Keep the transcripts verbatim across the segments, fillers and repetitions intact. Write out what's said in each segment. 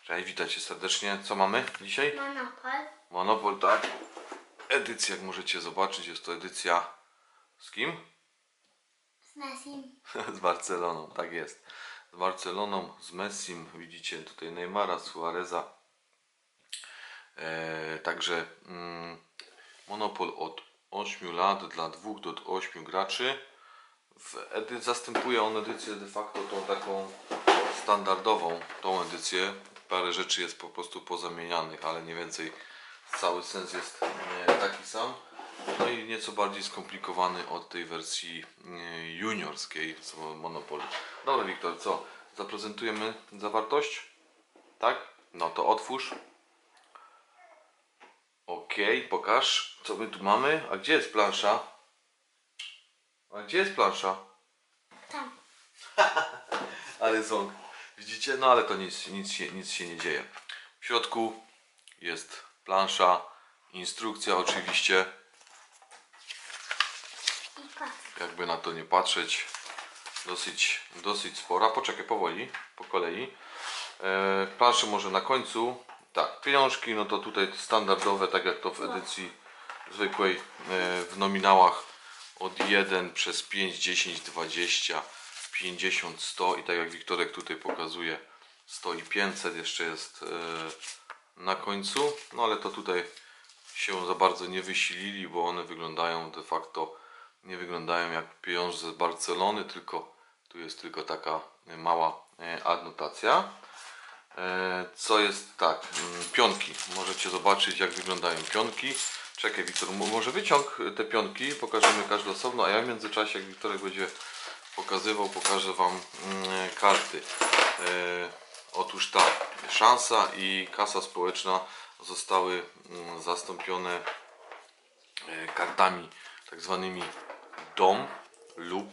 Cześć, witajcie serdecznie. Co mamy dzisiaj? Monopol. Monopol, tak. Edycja, jak możecie zobaczyć, jest to edycja z kim? Z Messim. Z Barceloną, tak jest. Z Barceloną, z Messim. Widzicie tutaj Neymara, Suareza. E, także mm, Monopol od ośmiu lat dla dwóch do ośmiu graczy. W edy zastępuje on edycję de facto tą taką standardową, tą edycję. Parę rzeczy jest po prostu pozamienianych, ale nie więcej. Cały sens jest nie, taki sam. No i nieco bardziej skomplikowany od tej wersji nie, juniorskiej z Monopoly. Dobra, Wiktor, co? Zaprezentujemy zawartość? Tak? No to otwórz. Ok, pokaż, co my tu mamy. A gdzie jest plansza? A gdzie jest plansza? Tam. Ale ząg. Widzicie? No ale to nic, nic, się, nic się nie dzieje. W środku jest plansza, instrukcja oczywiście. I kot. Jakby na to nie patrzeć, dosyć, dosyć spora. Poczekaj, powoli, po kolei. E, planszę może na końcu. Tak, pieniążki, no to tutaj standardowe, tak jak to w edycji zwykłej, e, w nominałach od jeden przez pięć, dziesięć, dwadzieścia, pięćdziesiąt, sto i tak jak Wiktorek tutaj pokazuje, sto i pięćset jeszcze jest e, na końcu. No ale to tutaj się za bardzo nie wysilili, bo one wyglądają de facto, nie wyglądają jak pieniądze z Barcelony, tylko tu jest tylko taka mała adnotacja. Co jest tak, pionki, możecie zobaczyć jak wyglądają pionki. Czekaj, Wiktor, może wyciąg te pionki, pokażemy każdy osobno, a ja w międzyczasie, jak Wiktorek będzie pokazywał, pokażę Wam karty. Otóż tak, szansa i kasa społeczna zostały zastąpione kartami tak zwanymi dom lub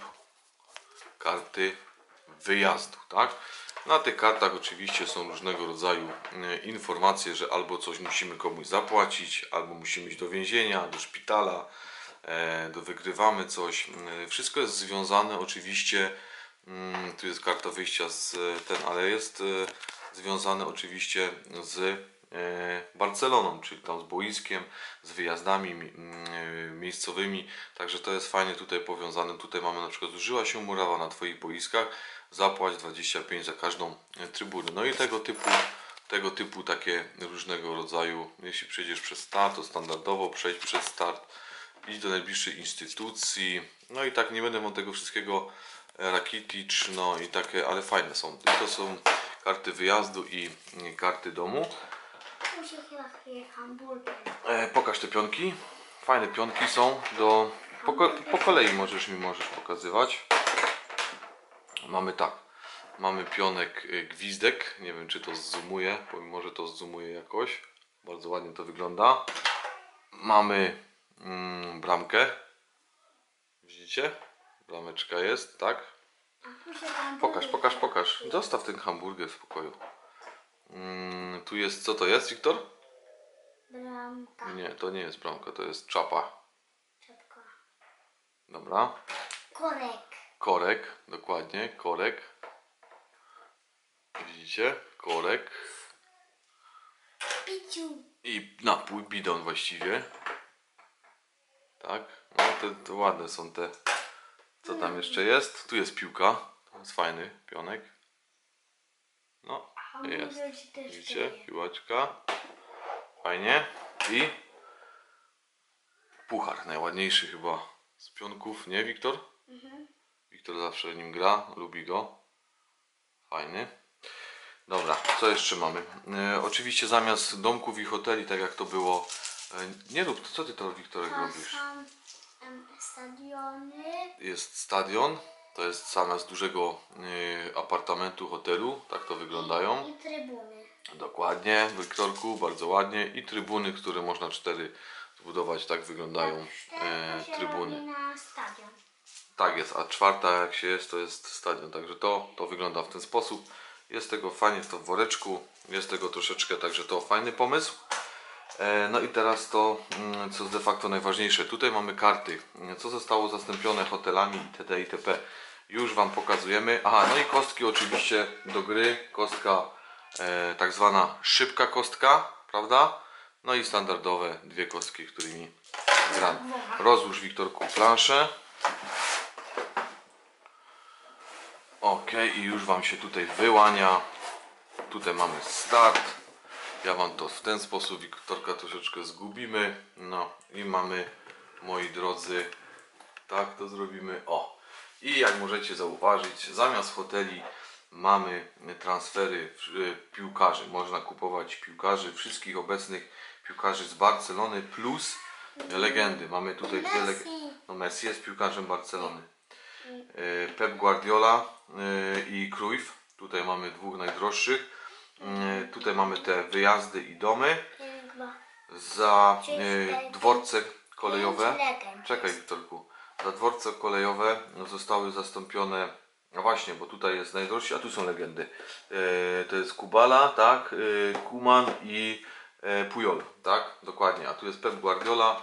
karty wyjazdu, tak? Na tych kartach oczywiście są różnego rodzaju informacje, że albo coś musimy komuś zapłacić, albo musimy iść do więzienia, do szpitala, do wygrywamy coś. Wszystko jest związane oczywiście, tu jest karta wyjścia z ten, ale jest związane oczywiście z Barceloną, czyli tam z boiskiem, z wyjazdami miejscowymi, także to jest fajnie tutaj powiązane. Tutaj mamy na przykład zużyła się murawa na Twoich boiskach, zapłać dwadzieścia pięć za każdą trybunę. No i tego typu, tego typu takie różnego rodzaju, jeśli przejdziesz przez start, to standardowo przejdź przez start, idź do najbliższej instytucji, no i tak nie będę wam tego wszystkiego Rakitic, no i takie, ale fajne są. To są karty wyjazdu i karty domu. Tu się chyba kryje hamburger. E, pokaż te pionki. Fajne pionki są do... Po, po kolei możesz mi możesz pokazywać. Mamy tak. Mamy pionek gwizdek. Nie wiem czy to zoomuje, bo może to zoomuje jakoś. Bardzo ładnie to wygląda. Mamy mm, bramkę. Widzicie? Brameczka jest, tak? Pokaż, pokaż, pokaż. Zostaw ten hamburger w spokoju. Mm, tu jest, co to jest, Wiktor? Bramka. Nie, to nie jest bramka, to jest czapa. Czapka. Dobra. Korek. Korek, dokładnie, korek. Widzicie? Korek. Piciu. I napój, bidon właściwie. Tak, no te, te ładne są te. Co tam jeszcze jest? Tu jest piłka. To jest fajny pionek. No, jest. Widzicie? Piłeczka. Fajnie. I puchar, najładniejszy chyba z pionków, nie Wiktor? Mhm. Wiktor zawsze nim gra, lubi go. Fajny. Dobra, co jeszcze mamy? E, oczywiście zamiast domków i hoteli, tak jak to było. E, nie rób, co ty to Wiktorek To robisz? są em, stadiony. Jest stadion, to jest zamiast dużego e, apartamentu, hotelu, tak to wyglądają. I trybuny. Dokładnie, Wiktorku, bardzo ładnie. I trybuny, które można cztery zbudować, tak wyglądają e, To się trybuny. robi na stadion. Tak jest, a czwarta jak się jest, to jest stadion, także to, to wygląda w ten sposób. Jest tego fajnie w to w woreczku, jest tego troszeczkę, także to fajny pomysł. E, no i teraz to, mm, co jest de facto najważniejsze, tutaj mamy karty, co zostało zastąpione hotelami itd. itp. Już Wam pokazujemy. Aha, no i kostki oczywiście do gry, kostka e, tak zwana szybka kostka, prawda? No i standardowe dwie kostki, którymi gramy. Rozłóż, Wiktorku, planszę. Ok, i już Wam się tutaj wyłania. Tutaj mamy start. Ja Wam to w ten sposób, Wiktorka, troszeczkę zgubimy. No i mamy, moi drodzy, tak to zrobimy. O! I jak możecie zauważyć, zamiast hoteli mamy transfery piłkarzy. Można kupować piłkarzy, wszystkich obecnych piłkarzy z Barcelony plus legendy. Mamy tutaj dwie legendy. No Messi jest piłkarzem Barcelony. Pep Guardiola i Cruyff. Tutaj mamy dwóch najdroższych. Tutaj mamy te wyjazdy i domy. Za dworce kolejowe. Czekaj, Wiktorku. Za dworce kolejowe zostały zastąpione. No właśnie, bo tutaj jest najdroższy, a tu są legendy. To jest Kubala, tak? Koeman i Puyol, tak? Dokładnie. A tu jest Pep Guardiola.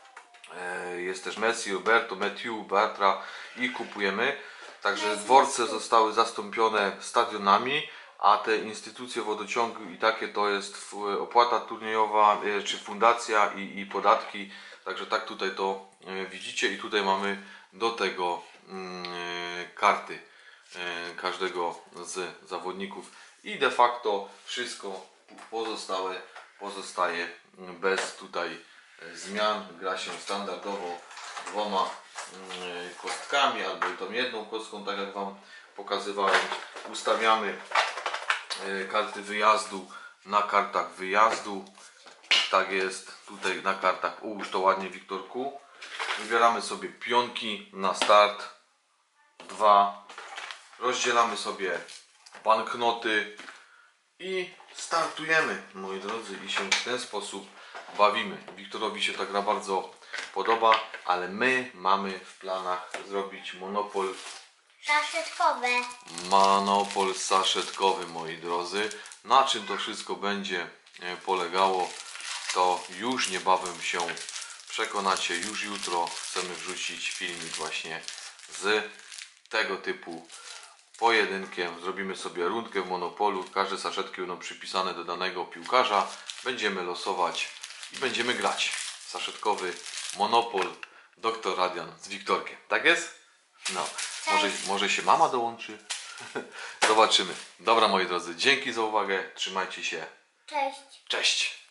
Jest też Messi, Roberto, Mathieu, Bartra i kupujemy. Także dworce zostały zastąpione stadionami, a te instytucje wodociągu i takie to jest opłata turniejowa, czy fundacja i, i podatki. Także tak tutaj to widzicie i tutaj mamy do tego yy, karty yy, każdego z zawodników i de facto wszystko pozostałe pozostaje bez tutaj zmian. Gra się standardowo dwoma yy, kostkami albo i tą jedną kostką, tak jak Wam pokazywałem. Ustawiamy yy, karty wyjazdu na kartach wyjazdu. Tak jest, tutaj na kartach. Ułóż to ładnie, Wiktorku. Wybieramy sobie pionki na start. Dwa. Rozdzielamy sobie banknoty i startujemy, moi drodzy, i się w ten sposób bawimy. Wiktorowi się ta gra bardzo podoba, ale my mamy w planach zrobić monopol Saszetkowe. monopol saszetkowy, moi drodzy. Na czym to wszystko będzie polegało, to już niebawem się przekonacie. Już jutro chcemy wrzucić filmik właśnie z tego typu pojedynkiem. Zrobimy sobie rundkę w monopolu. Każde saszetki będą przypisane do danego piłkarza. Będziemy losować i będziemy grać. Saszetkowy monopol doktor Radian z Wiktorkiem. Tak jest? No. Może, może się mama dołączy? Zobaczymy. Dobra, moi drodzy, dzięki za uwagę. Trzymajcie się. Cześć. Cześć!